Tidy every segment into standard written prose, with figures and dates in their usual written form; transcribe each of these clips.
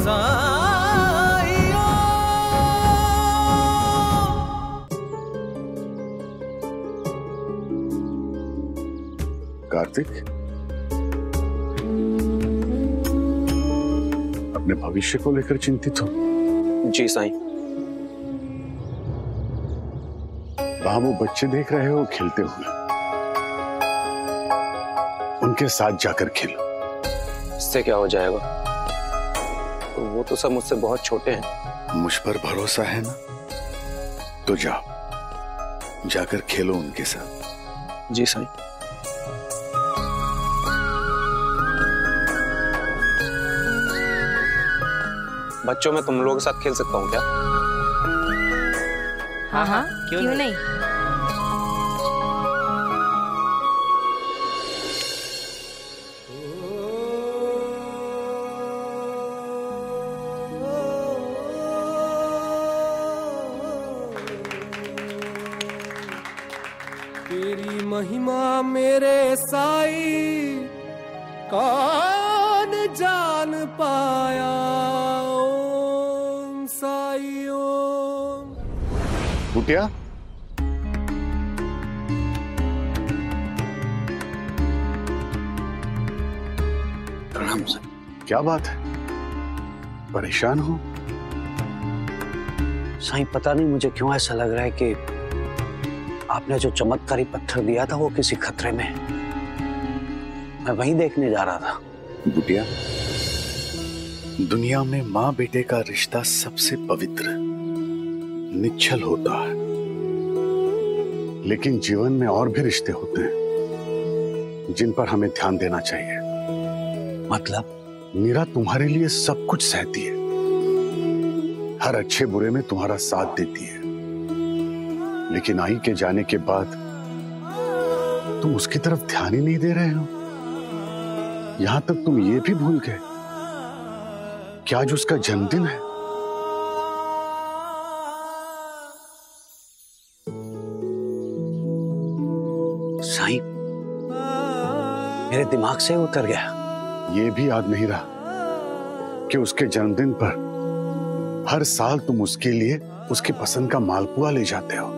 कार्तिक, अपने भविष्य को लेकर चिंतित हो? जी साईं। वहां वो बच्चे देख रहे हो खेलते हुए, उनके साथ जाकर खेलो। इससे क्या हो जाएगा? तो वो तो सब मुझसे बहुत छोटे हैं। मुझ पर भरोसा है ना? तो जाओ, जाकर खेलो उनके साथ। जी साईं। बच्चों में तुम लोगों के साथ खेल सकता हूँ क्या? हाँ हाँ, क्यों नहीं। तेरी महिमा मेरे साई कौन जान पाया। ओम साई ओम। बुटिया, प्रणाम सर। क्या बात है, परेशान हो? साईं, पता नहीं मुझे क्यों ऐसा लग रहा है कि आपने जो चमत्कारी पत्थर दिया था वो किसी खतरे में है। मैं वहीं देखने जा रहा था। बुटिया, दुनिया में माँ बेटे का रिश्ता सबसे पवित्र, निश्चल होता है, लेकिन जीवन में और भी रिश्ते होते हैं जिन पर हमें ध्यान देना चाहिए। मतलब? मीरा तुम्हारे लिए सब कुछ सहती है, हर अच्छे बुरे में तुम्हारा साथ देती है, लेकिन आई के जाने के बाद तुम उसकी तरफ ध्यान ही नहीं दे रहे हो। यहां तक तुम ये भी भूल गए कि आज उसका जन्मदिन है। साईं, मेरे दिमाग से उतर गया। ये भी याद नहीं रहा कि उसके जन्मदिन पर हर साल तुम उसके लिए उसकी पसंद का मालपुआ ले जाते हो।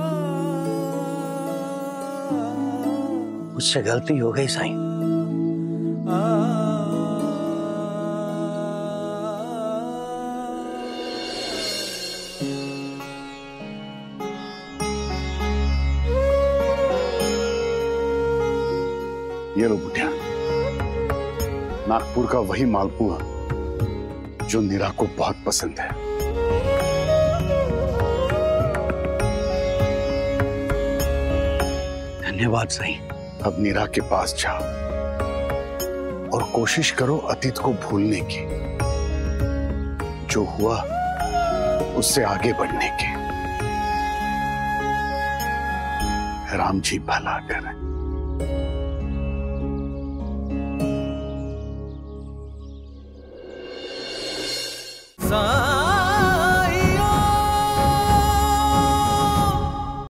मुझसे गलती हो गई साईं। ये लो बुटिया, नागपुर का वही मालपुआ जो नीरा को बहुत पसंद है। धन्यवाद साईं। अब नीरा के पास जाओ और कोशिश करो अतीत को भूलने की, जो हुआ उससे आगे बढ़ने की। राम जी भला करें। Sai